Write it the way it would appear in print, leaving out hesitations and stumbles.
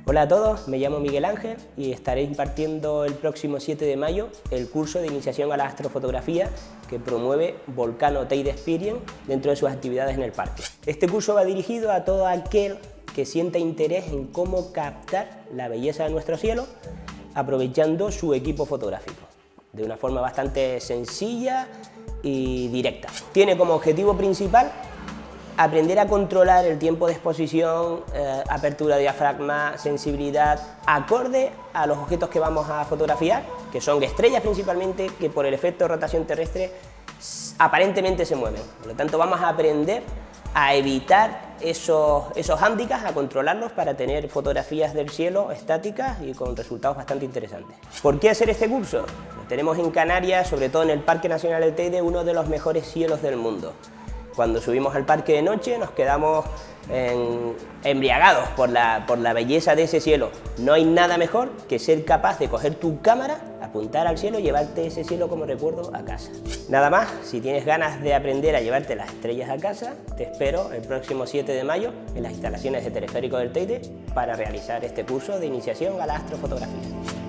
Hola a todos, me llamo Miguel Ángel y estaré impartiendo el próximo 7 de mayo el curso de iniciación a la astrofotografía que promueve Volcano Teide Experience dentro de sus actividades en el parque. Este curso va dirigido a todo aquel que sienta interés en cómo captar la belleza de nuestro cielo aprovechando su equipo fotográfico, de una forma bastante sencilla y directa. Tiene como objetivo principal aprender a controlar el tiempo de exposición, apertura de diafragma, sensibilidad, acorde a los objetos que vamos a fotografiar, que son estrellas principalmente, que por el efecto de rotación terrestre aparentemente se mueven. Por lo tanto, vamos a aprender a evitar esos hándicaps, a controlarlos para tener fotografías del cielo estáticas y con resultados bastante interesantes. ¿Por qué hacer este curso? Tenemos en Canarias, sobre todo en el Parque Nacional del Teide, uno de los mejores cielos del mundo. Cuando subimos al parque de noche nos quedamos embriagados por la belleza de ese cielo. No hay nada mejor que ser capaz de coger tu cámara, apuntar al cielo y llevarte ese cielo como recuerdo a casa. Nada más, si tienes ganas de aprender a llevarte las estrellas a casa, te espero el próximo 7 de mayo en las instalaciones de Teleférico del Teide para realizar este curso de iniciación a la astrofotografía.